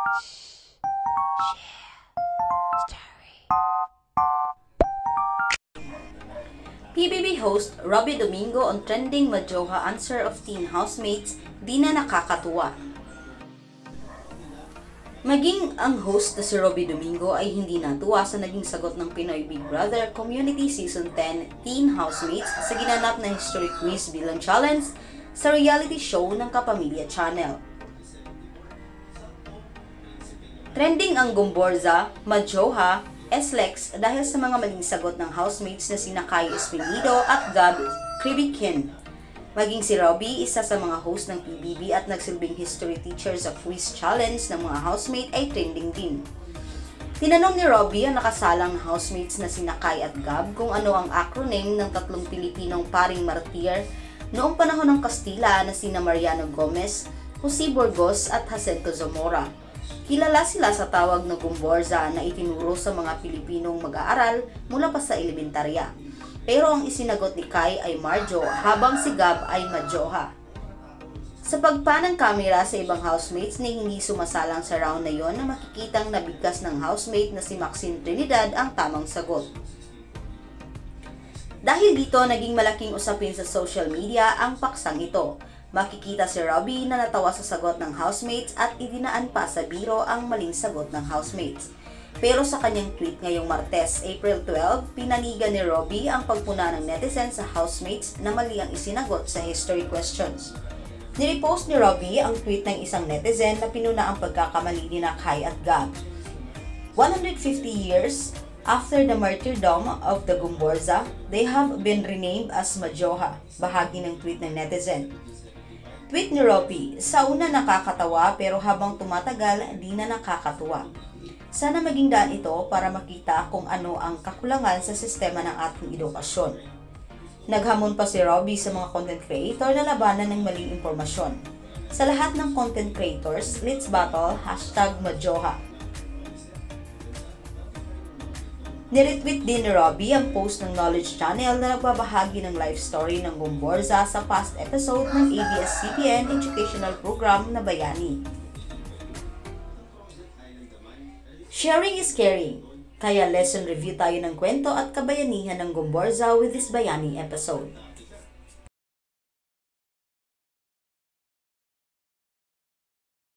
PBB host Robi Domingo on trending MaJoHa answer of teen housemates, di na nakakatuwa. Maging ang host na si Robi Domingo ay hindi natuwa sa naging sagot ng Pinoy Big Brother Community Season 10 Teen Housemates sa ginanap na history quiz bilang challenge sa reality show ng Kapamilya Channel. Trending ang Gumborza, MaJoHa, S-Lex dahil sa mga maling sagot ng housemates na sina Kai Espinido at Gab Kribikin. Maging si Robi, isa sa mga host ng PBB at nagsilbing history teacher sa quiz challenge ng mga housemate ay trending din. Tinanong ni Robi ang nakasalang housemates na sina Kai at Gab kung ano ang acronym ng tatlong Pilipinong paring martir noong panahon ng Kastila na sina Mariano Gomez, Jose Burgos at Jacinto Zamora. Kilala sila sa tawag na Gumborza na itinuro sa mga Pilipinong mag-aaral mula pa sa elementarya. Pero ang isinagot ni Kai ay Marjo habang si Gab ay MaJoHa. Sa pagpanang kamera sa ibang housemates na hindi sumasalang sa round na yon na makikitang nabigkas ng housemate na si Maxine Trinidad ang tamang sagot. Dahil dito naging malaking usapin sa social media ang paksang ito. Makikita si Robi na natawa sa sagot ng housemates at idinaan pa sa biro ang maling sagot ng housemates. Pero sa kanyang tweet ngayong Martes, April 12, pinanigan ni Robi ang pagpuna ng netizens sa housemates na mali ang isinagot sa history questions. Nirepost ni Robi ang tweet ng isang netizen na pinuna ang pagkakamali ni Kai at Gab. 150 years after the martyrdom of the Gumborza, they have been renamed as MaJoHa, bahagi ng tweet ng netizen. Tweet ni Robi, sa una nakakatawa pero habang tumatagal, di na nakakatuwa. Sana maging daan ito para makita kung ano ang kakulangan sa sistema ng ating edukasyon. Naghamon pa si Robi sa mga content creator na labanan ng maling impormasyon. Sa lahat ng content creators, let's battle #MaJoHa. Niretweet din ni Robi ang post ng Knowledge Channel na nagbabahagi ng life story ng Gumborza sa past episode ng ABS-CBN educational program na Bayani. Sharing is caring, kaya lesson review tayo ng kwento at kabayanihan ng Gumborza with this Bayani episode.